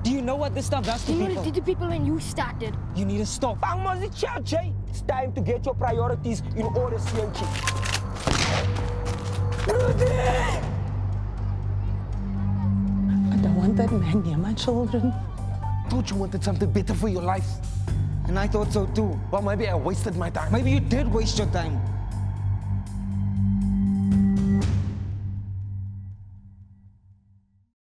Do you know what this stuff does to You know what people? it did to people when you started? You need to stop. It's time to get your priorities in order, CNG. I don't want that man near my children. Thought you wanted something better for your life. And I thought so too. Well, maybe I wasted my time. Maybe you did waste your time.